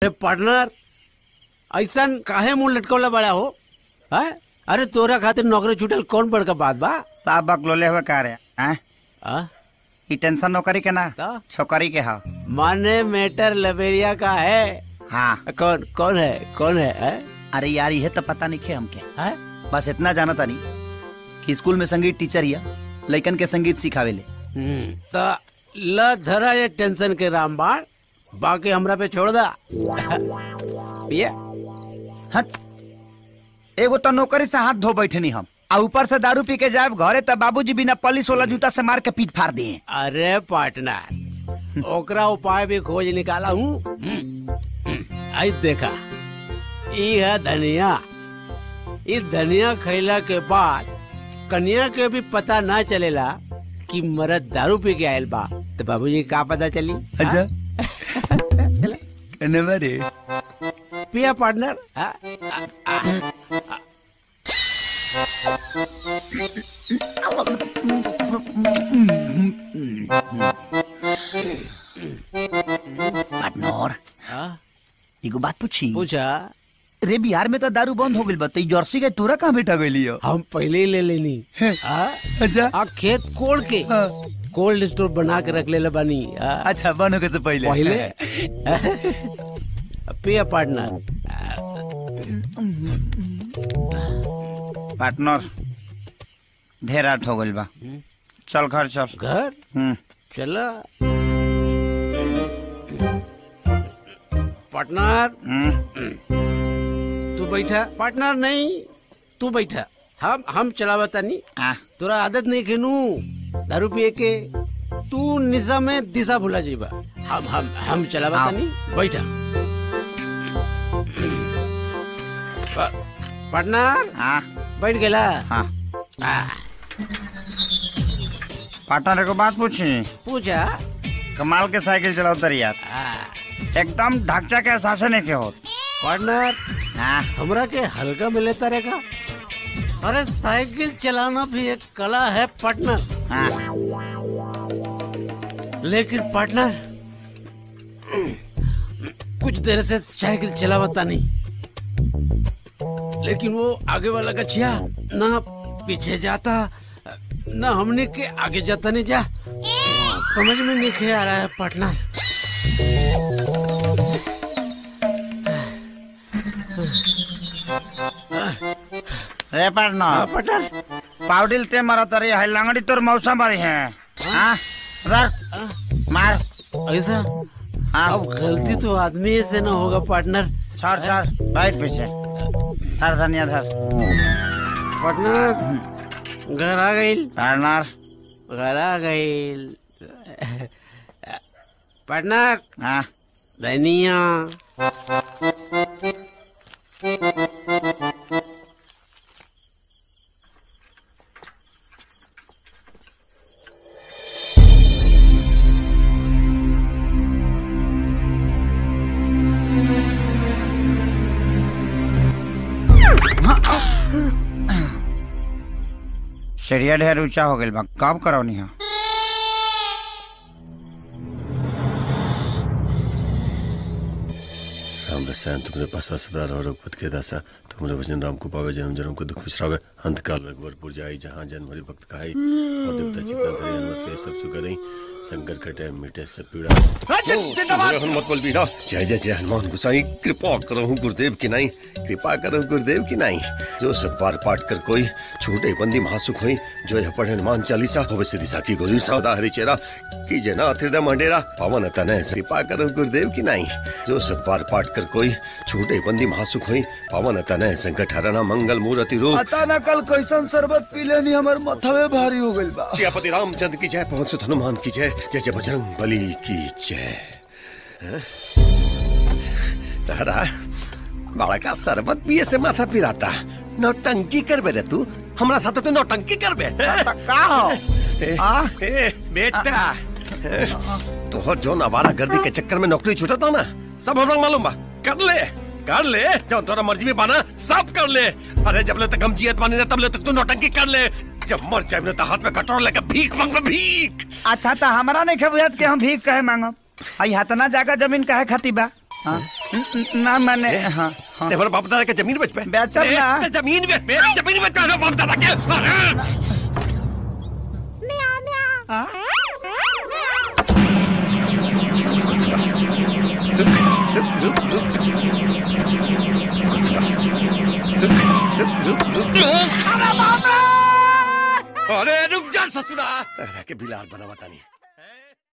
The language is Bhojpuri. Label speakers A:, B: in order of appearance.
A: पार्टनर ऐसा काहे मुंह लटकौला बड़ा हो है? अरे तोरा खातिर नौकरी छूटल कौन बड़का बात बा?
B: साहब बकलोले हुए कह रहे हैं ये टेंशन नौकरी के ना छोकरी के हा
A: माने मैटर लबेरिया का है।
B: हाँ
A: कौन कौन है?
B: अरे यार ये तो पता नहीं खे हमके है? बस इतना जाना था नहीं कि स्कूल में संगीत टीचर ही लइकन के संगीत सिखावेले।
A: तो ल धरा ये टेंशन के रामबाण, बाकी हमरा पे छोड़ दा। ये
B: हट एगो तो नौकरी से हाथ धो बैठे नहीं हम आ ऊपर से दारू पी के जाए घरे तब बाबूजी बिना पॉलिश वाला जूता से मार के पीट फाड़ दिए।
A: अरे पार्टनर ओकरा उपाय भी खोज निकाला हूँ। आई देखा ये है धनिया। इस धनिया खैला के बाद कन्या के भी पता ना चलेला कि मर्द दारू पी के आयल बा, तो बाबूजी का पता चली?
B: अच्छा रे
A: पिया पार्टनर।
B: पार्टनर एगो बात पूछी?
A: पूछा।
B: रे बिहार में तो दारू बंद हो गई बा, जर्सी के तोरा कहाँ बैठा गई?
A: हम पहले ही ले लेनी। अच्छा खेत कोड़ के कोल्ड स्टोर बना के रख ले बानी।
B: अच्छा बनो के से पहले
A: पिया पार्टनर।
B: पार्टनर ढेर रात हो गई बा, चल घर चल।
A: घर चला पार्टनर। तू बैठा। पार्टनर नहीं तू बैठा। हम चलावता नहीं। तोरा आदत नहीं खेनू दारू पिए के, तू निशा में दिशा भुला जीबा। हम चलावता नहीं, बैठा। पार्टनर बैठ गेला।
B: पार्टनर को बात पूछी?
A: पूछा।
B: कमाल के साइकिल चलाओ यार, एकदम ढांचा के एहसास नहीं के हो।
A: पार्टनर हमरा के हल्का में लेता रहेगा। अरे साइकिल चलाना भी एक कला है पार्टनर। लेकिन पार्टनर कुछ देर से साइकिल चलावता नहीं, लेकिन वो आगे वाला गछिया ना पीछे जाता ना हमने के आगे जाता नहीं जा। समझ में नहीं आ रहा है पार्टनर।
B: रे पार्टनर पाउडिल ते मारा तरी है लंगड़ी तोर मौसा मारी है। रख मार
A: ऐसा। अब गलती तो आदमी से ना होगा पार्टनर।
B: छोड़ बैठ पीछे। धर धनिया धर।
A: पार्टनर घर आ गई।
B: पार्टनर
A: घर आ गई। पार्टनर धनिया।
B: सीढ़िया ढेर ऊंचा हो गई बा, काम करो नहीं।
C: राम रसायन तुमने पासा सदा रहो रघुपत के दासा, तुमरे वचन राम को पावे जन्म जन्म को दुख बिसरावे, अंत काल रघुवर जाई जहाँ जन हरि भक्त कहाई, और देवता चित्ता धरे हनुमत से सब सुगरई, संकट कटे मिटे सब पीड़ा। हनुमत बल बीरा। जय जय जय हनुमान गोसाई। कृपा करहु गुरुदेव की नाई, कृपा करहु गुरुदेव की नाई। जो सत बार पाठ कर कोई छूटे बंदी महासुख होई, जो यह पढ़े हनुमान चालीसा होवे सिद्धि साखी गोरी सदा हरि चेरा, कीजे ना हृदय मंडेरा पवन तनय। कृपा करहु गुरुदेव की नाई। जो सत बार पाठ कर कोई छूटे बंदी महासुख होई, पवन तनय संकट हरना मंगल मूर्ति रूप।
D: पता न कल कैसन शरबत पी लेनी हमर मथवे भारी हो गइल बा।
C: सियापति रामचंद्र की जय, पवन सुत हनुमान की जय, जय जय बजरंग बली की जय। तारा बड़ा का शरबत पिए से माथा पिराता, नौटंकी करबे रे तू हमरा साथ? तू नौटंकी करबे
B: का हो?
C: बेटा तोहर जो नवारा गर्दी के चक्कर में नौकरी छूटता ना, सब हमरा मालूम बा। कर ले जब तोरा मर्जी में बाना सब कर ले। अरे जब ले तक हम जियत बानी ना तब ले तक तू नौटंकी कर ले। जब मर जाए ना तो हाथ में कटोरा लेकर भीख मांग ले, भीख।
B: अच्छा तो हमारा नहीं बुझात के हम भीख कहे मांगब। हई हतना जागा जमीन काहे खाती बा? हाँ ना मैंने हाँ हाँ
C: तेरे बाप दादा के जमीन बेच पे
B: बेचब ना
C: जमीन बेच पे जमीन बेच पे बाप दादा के अरे रुक जा ससुरा तेरा के बिलार बना बता नहीं